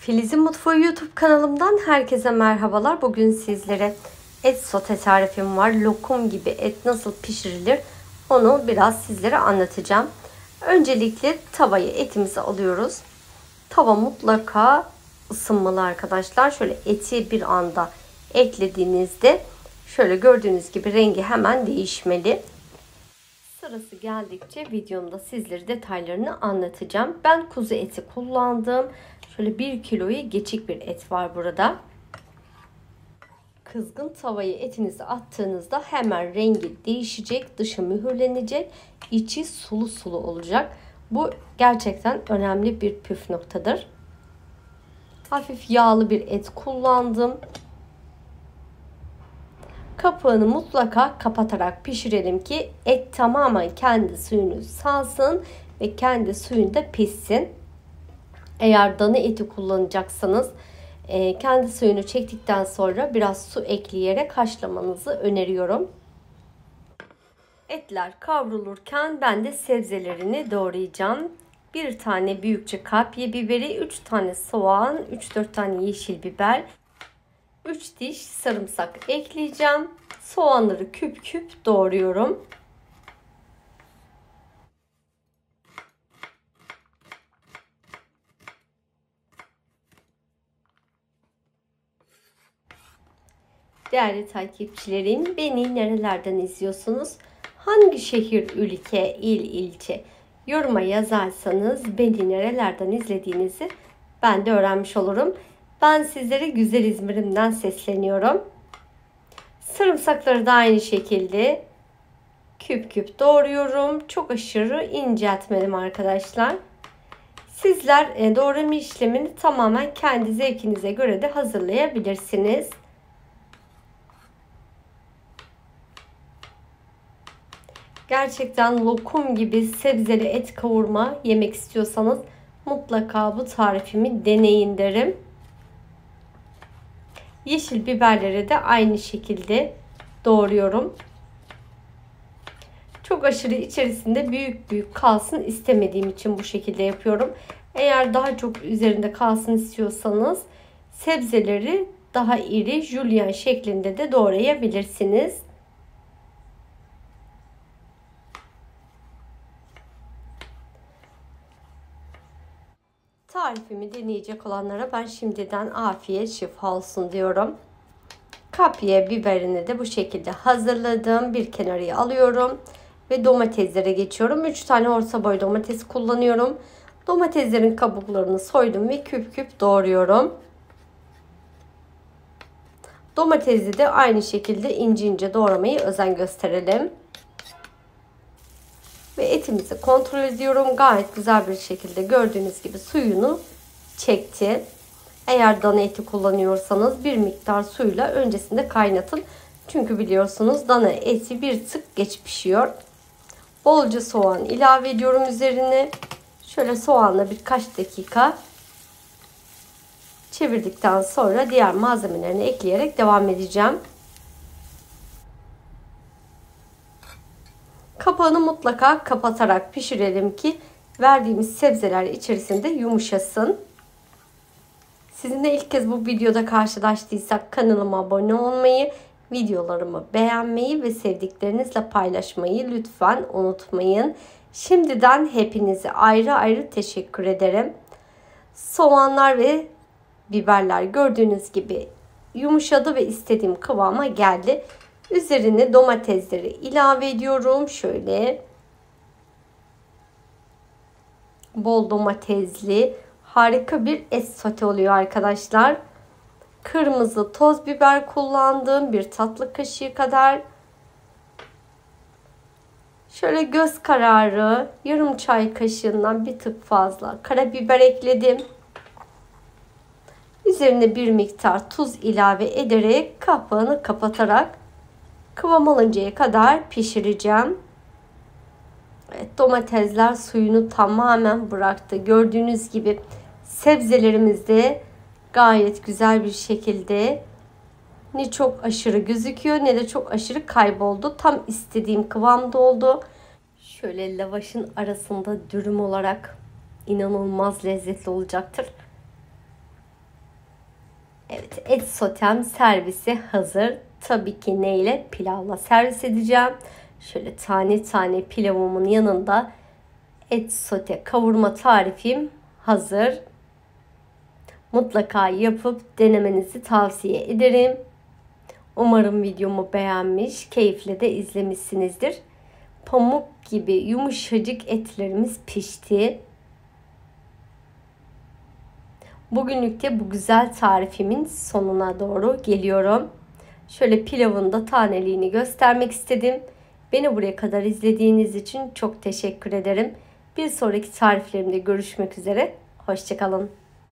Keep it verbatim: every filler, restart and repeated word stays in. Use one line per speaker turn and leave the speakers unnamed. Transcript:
Filiz'in Mutfağı YouTube kanalımdan herkese merhabalar. Bugün sizlere et sote tarifim var. Lokum gibi et nasıl pişirilir onu biraz sizlere anlatacağım. Öncelikle tavayı etimizi alıyoruz. Tava mutlaka ısınmalı arkadaşlar. Şöyle eti bir anda eklediğinizde şöyle gördüğünüz gibi rengi hemen değişmeli. Sırası geldikçe videomda sizlere detaylarını anlatacağım. Ben kuzu eti kullandım. Şöyle bir kiloyu geçik bir et var burada. Kızgın tavayı etinizi attığınızda hemen rengi değişecek. Dışı mühürlenecek. İçi sulu sulu olacak. Bu gerçekten önemli bir püf noktadır. Hafif yağlı bir et kullandım. Kapağını mutlaka kapatarak pişirelim ki et tamamen kendi suyunu salsın ve kendi suyunda pişsin. Eğer dana eti kullanacaksanız kendi suyunu çektikten sonra biraz su ekleyerek haşlamanızı öneriyorum. Etler kavrulurken ben de sebzelerini doğrayacağım. Bir tane büyükçe kapya biberi, üç tane soğan, üç dört tane yeşil biber, üç diş sarımsak ekleyeceğim. Soğanları küp küp doğruyorum. Değerli takipçilerim, beni nerelerden izliyorsunuz? Hangi şehir, ülke, il, ilçe? Yoruma yazarsanız beni nerelerden izlediğinizi ben de öğrenmiş olurum. Ben sizlere güzel İzmir'imden sesleniyorum. Sarımsakları da aynı şekilde küp küp doğruyorum. Çok aşırı inceltmedim arkadaşlar. Sizler doğrama işlemini tamamen kendi zevkinize göre de hazırlayabilirsiniz. Gerçekten lokum gibi sebzeli et kavurma yemek istiyorsanız mutlaka bu tarifimi deneyin derim. Yeşil biberleri de aynı şekilde doğruyorum. Çok aşırı içerisinde büyük büyük kalsın istemediğim için bu şekilde yapıyorum. Eğer daha çok üzerinde kalsın istiyorsanız sebzeleri daha iri jülyen şeklinde de doğrayabilirsiniz. Tarifimi deneyecek olanlara ben şimdiden afiyet şifa olsun diyorum. Kapya biberini de bu şekilde hazırladım. Bir kenarıya alıyorum. Ve domateslere geçiyorum. üç tane orta boy domates kullanıyorum. Domateslerin kabuklarını soydum ve küp küp doğruyorum. Domatesi de aynı şekilde ince ince doğramayı özen gösterelim. Ve etimizi kontrol ediyorum. Gayet güzel bir şekilde gördüğünüz gibi suyunu çekti. Eğer dana eti kullanıyorsanız bir miktar suyla öncesinde kaynatın. Çünkü biliyorsunuz dana eti bir tık geç pişiyor. Bolca soğan ilave ediyorum üzerine. Şöyle soğanla birkaç dakika çevirdikten sonra diğer malzemelerini ekleyerek devam edeceğim. Kapağını mutlaka kapatarak pişirelim ki verdiğimiz sebzeler içerisinde yumuşasın. Sizinle ilk kez bu videoda karşılaştıysak kanalıma abone olmayı, videolarımı beğenmeyi ve sevdiklerinizle paylaşmayı lütfen unutmayın. Şimdiden hepinize ayrı ayrı teşekkür ederim. Soğanlar ve biberler gördüğünüz gibi yumuşadı ve istediğim kıvama geldi. Üzerine domatesleri ilave ediyorum. Şöyle bol domatesli harika bir et sote oluyor arkadaşlar. Kırmızı toz biber kullandım. Bir tatlı kaşığı kadar. Şöyle göz kararı yarım çay kaşığından bir tık fazla karabiber ekledim. Üzerine bir miktar tuz ilave ederek kapağını kapatarak kıvam alıncaya kadar pişireceğim. Evet, domatesler suyunu tamamen bıraktı. Gördüğünüz gibi sebzelerimiz de gayet güzel bir şekilde ne çok aşırı gözüküyor ne de çok aşırı kayboldu. Tam istediğim kıvamda oldu. Şöyle lavaşın arasında dürüm olarak inanılmaz lezzetli olacaktır. Evet, et sotem servisi hazır. Tabii ki neyle? Pilavla servis edeceğim. Şöyle tane tane pilavımın yanında et sote kavurma tarifim hazır. Mutlaka yapıp denemenizi tavsiye ederim. Umarım videomu beğenmiş, keyifle de izlemişsinizdir. Pamuk gibi yumuşacık etlerimiz pişti. Bugünlük de bu güzel tarifimin sonuna doğru geliyorum. Şöyle pilavın da taneliğini göstermek istedim. Beni buraya kadar izlediğiniz için çok teşekkür ederim. Bir sonraki tariflerimde görüşmek üzere. Hoşça kalın.